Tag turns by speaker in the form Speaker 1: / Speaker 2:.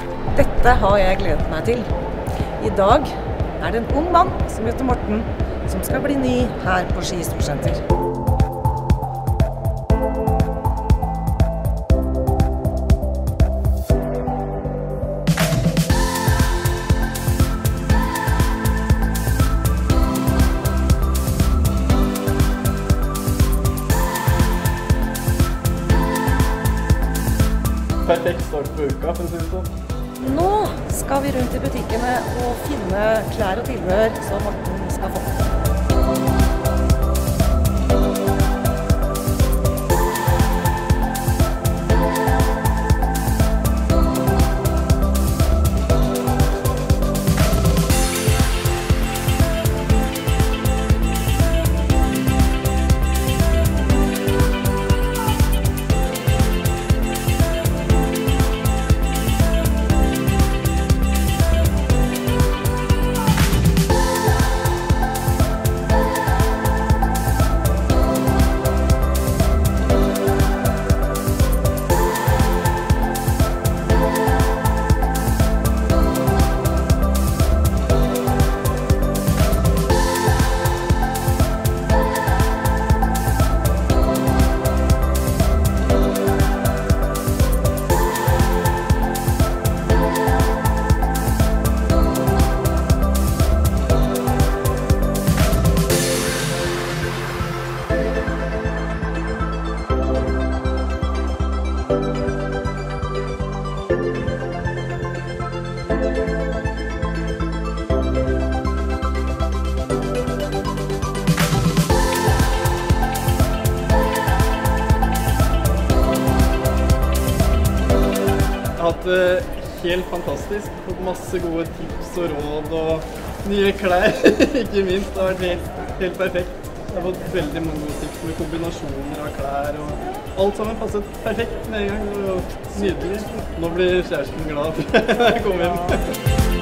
Speaker 1: Dette har jeg gledet meg til. I dag er det en ung mann som heter Morten, som skal bli ny her på Ski Storsenter.
Speaker 2: Perfekt start på uka, for å si det sånn.
Speaker 1: Nå skal vi rundt i butikkene og finne klær og tilbehør som Morten skal få.
Speaker 2: Jeg har hatt det helt fantastisk, fått masse gode tips og råd og nye klær, ikke minst. Det har vært helt perfekt. Jeg har fått veldig mange gode tips med kombinasjoner av klær og alt sammen passet perfekt med en gang. Det var nydelig. Nå blir kjæresten glad når jeg kommer hjem.